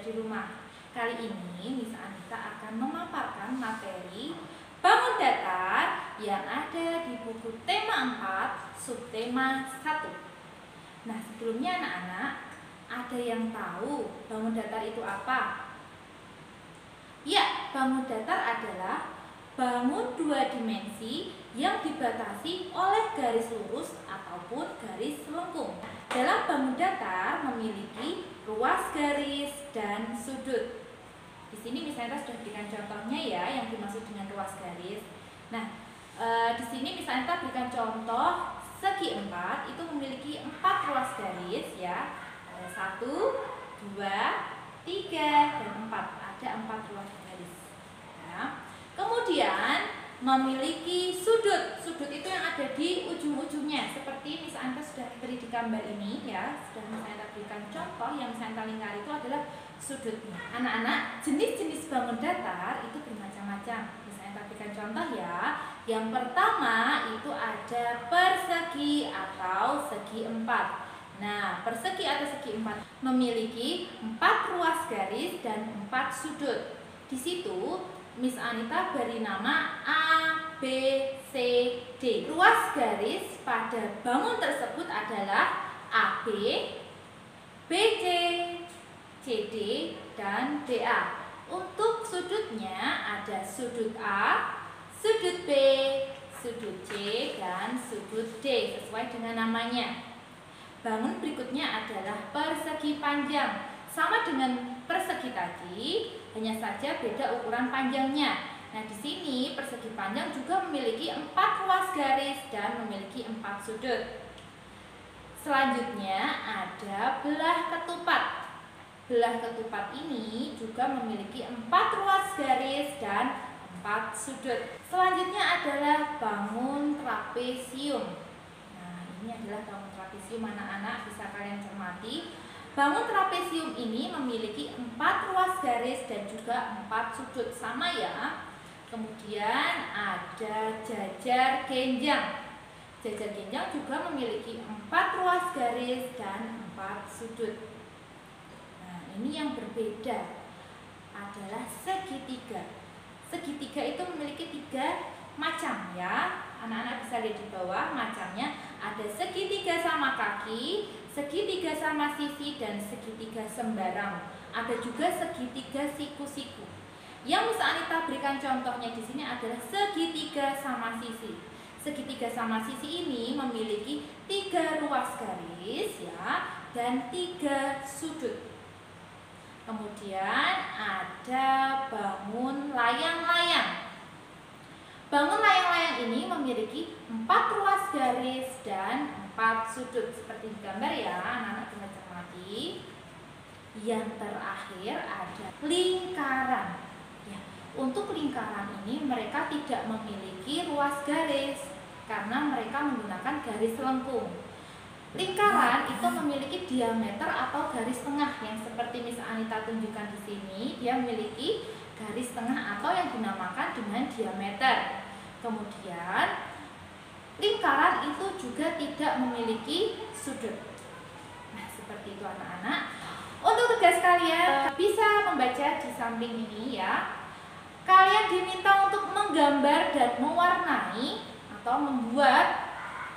di rumah. Kali ini Miss Anita akan memaparkan materi bangun datar yang ada di buku tema 4, subtema 1. Nah, sebelumnya anak-anak, ada yang tahu bangun datar itu apa? Ya, bangun datar adalah bangun dua dimensi yang dibatasi oleh garis lurus ataupun garis lengkung. Dalam bangun datar memiliki ruas garis dan sudut. Di sini misalnya sudah berikan contohnya ya, yang dimaksud dengan ruas garis. Nah, di sini misalnya berikan contoh segi 4 itu memiliki 4 ruas garis ya. Ada 1, 2, 3, dan 4. Ada 4 ruas garis. Ya. Kemudian memiliki sudut. Sudut itu yang ada di ujung-ujungnya. Seperti misalnya sudah beri di gambar ini ya. Sudah misalnya berikan contoh yang misalnya lingkar itu adalah sudutnya. Anak-anak, jenis-jenis bangun datar itu bermacam-macam. Misalnya berikan contoh ya. Yang pertama itu ada persegi atau segi 4. Nah, persegi atau segi 4 memiliki 4 ruas garis dan 4 sudut. Di situ Miss Anita beri nama A, B, C, D. Ruas garis pada bangun tersebut adalah AB, BC, CD, dan DA. Untuk sudutnya ada sudut A, sudut B, sudut C, dan sudut D sesuai dengan namanya. Bangun berikutnya adalah persegi panjang. Sama dengan persegi tadi, hanya saja beda ukuran panjangnya. Nah, di sini persegi panjang juga memiliki 4 ruas garis dan memiliki 4 sudut. Selanjutnya ada belah ketupat. Belah ketupat ini juga memiliki 4 ruas garis dan 4 sudut. Selanjutnya adalah bangun trapesium. Nah, ini adalah bangun trapesium anak-anak, bisa kalian cermati. Bangun trapesium ini memiliki 4 ruas garis dan juga 4 sudut, sama ya. Kemudian ada jajar genjang. Jajar genjang juga memiliki 4 ruas garis dan 4 sudut. Nah, ini yang berbeda adalah segitiga. Segitiga itu memiliki 3 macam ya. Anak-anak bisa lihat di bawah macamnya. Ada segitiga sama kaki, segitiga sama sisi, dan segitiga sembarang. Ada juga segitiga siku-siku. Yang Miss Anita berikan contohnya di sini adalah segitiga sama sisi. Segitiga sama sisi ini memiliki 3 ruas garis ya dan 3 sudut. Kemudian ada bangun layang-layang. Bangun layang-layang ini memiliki 4 ruas garis dan 4 sudut seperti di gambar ya, anak-anak bisa cermati. Yang terakhir ada lingkaran. Ya, untuk lingkaran ini mereka tidak memiliki ruas garis karena mereka menggunakan garis lengkung. Lingkaran itu memiliki diameter atau garis tengah yang seperti Miss Anita tunjukkan di sini. Dia memiliki garis tengah atau yang dinamakan dengan diameter. Kemudian lingkaran itu juga tidak memiliki sudut. Nah, seperti itu anak-anak. Untuk tugas kalian bisa membaca di samping ini ya. Kalian diminta untuk menggambar dan mewarnai atau membuat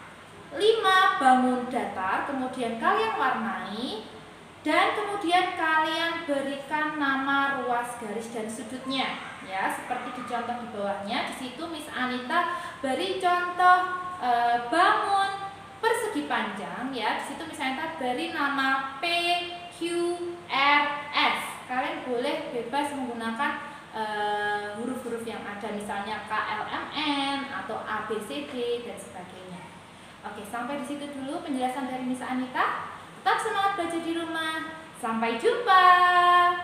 5 bangun datar, kemudian kalian warnai dan kemudian kalian berikan nama ruas garis dan sudutnya ya, seperti di contoh di bawahnya. Di situ Miss Anita beri contoh bangun persegi panjang ya. Di situ Miss Anita beri nama P, Q, R, S. Kalian boleh bebas menggunakan huruf-huruf yang ada, misalnya K, L, M, N atau A, B, C, D dan sebagainya. Oke, sampai di situ dulu penjelasan dari Miss Anita. Tetap semangat belajar di rumah. Sampai jumpa.